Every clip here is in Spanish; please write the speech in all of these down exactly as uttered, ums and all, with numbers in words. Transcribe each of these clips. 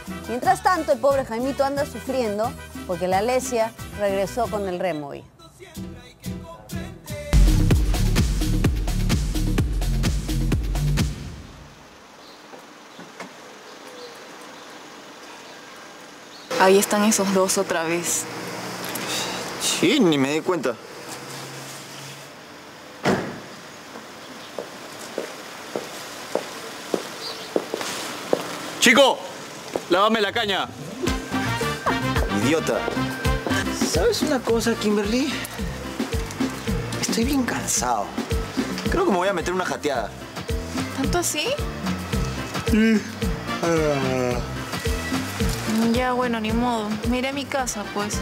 Mientras tanto, el pobre Jaimito anda sufriendo porque la Alesia regresó con el remo hoy. Ahí están esos dos otra vez. Sí, ni me di cuenta. ¡Chico! ¡Lávame la caña! Idiota. ¿Sabes una cosa, Kimberly? Estoy bien cansado. Creo que me voy a meter una jateada. ¿Tanto así? Mm. Ah. Ya, bueno, ni modo. Me iré a mi casa, pues.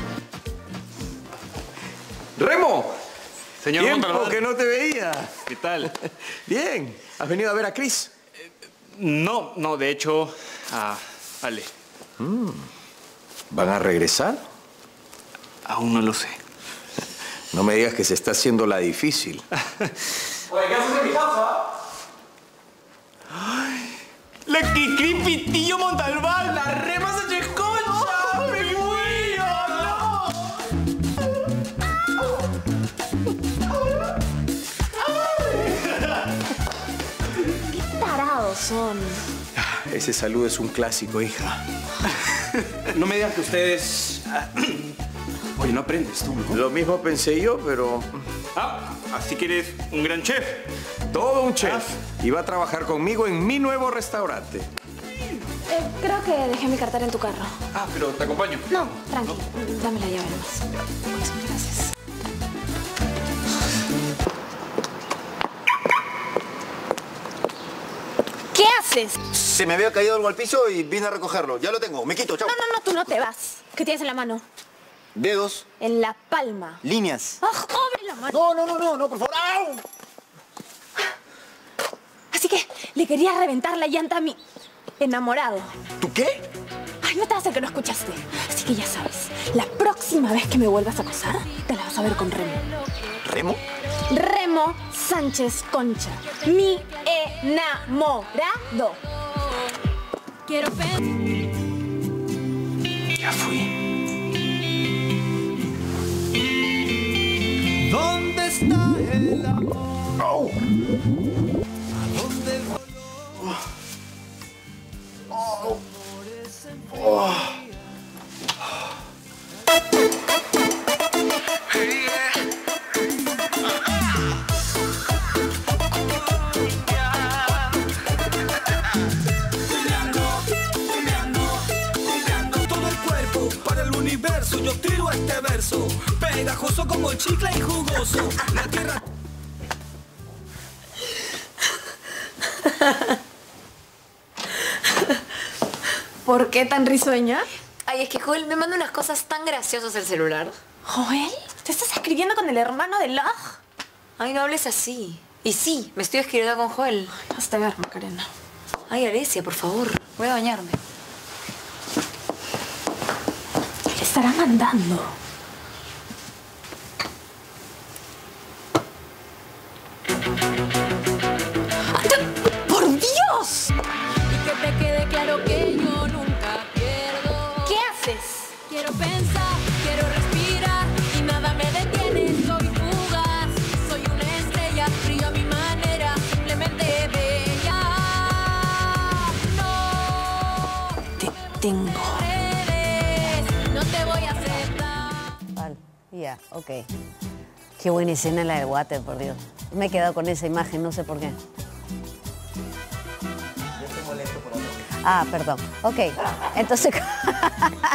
¡Remo! Señor Tiempo Montalbán. que no te veía. ¿Qué tal? Bien. ¿Has venido a ver a Chris? Eh, no, no, de hecho, a Ale. Mm. ¿Van a regresar? Aún no lo sé. No me digas que se está haciendo la difícil. Oye, ¿qué haces en mi casa? ¡Ay! ¡La Kikripitillo Montalbán! ¡La Rema Sánchez Concha! ¡Me muero! ¡No! Qué tarados son. Ese saludo es un clásico, hija. No me digas que ustedes... Oye, no aprendes tú, ¿no? Lo mismo pensé yo, pero... Ah, así que eres un gran chef. Todo un chef. Y va a trabajar conmigo en mi nuevo restaurante. Eh, creo que dejé mi cartera en tu carro. Ah, pero te acompaño. No, tranqui. ¿No? Dame la llave nomás. Pues, gracias. ¿Qué haces? Se me había caído algo al piso y vine a recogerlo. Ya lo tengo. Me quito, chao. No, no, no, tú no te vas. ¿Qué tienes en la mano? Dedos. En la palma. Líneas. ¡Ah, abre la mano! No, no, no, no, no, por favor. ¡Au! Así que le quería reventar la llanta a mi enamorado. ¿Tú qué? Ay, no te hace que no escuchaste. Así que ya sabes, la próxima vez que me vuelvas a acosar, te la vas a ver con Remo. ¿Remo? Remo Sánchez Concha, mi enamorado. Quiero ver. Ya fui. ¿Dónde está el amor? Oh. ¿A dónde el dolor? Oh. Oh. Todo el cuerpo para el universo. Yo tiro este verso, pegajoso como chicle y jugoso. La tierra. ¿Por qué tan risueña? Ay, es que Joel me manda unas cosas tan graciosas al celular. ¿Joel? ¿Te estás escribiendo con el hermano de Log? Ay, no hables así. Y sí, me estoy escribiendo con Joel. Hasta ver, Macarena. Ay, Alesia, por favor. Voy a bañarme. ¿Qué le estará mandando? ¡Por Dios! Y que te quede claro que yo nunca pierdo. ¿Qué haces? Quiero pensar, quiero respirar y nada me detiene. Soy fugaz, soy una estrella, brillo a mi manera, simplemente bella. No Te tengo. eres, no te voy a aceptar. Vale, ya, ok. Qué buena escena la del water, por Dios. Me he quedado con esa imagen, no sé por qué. Ah, perdón. Ok, entonces...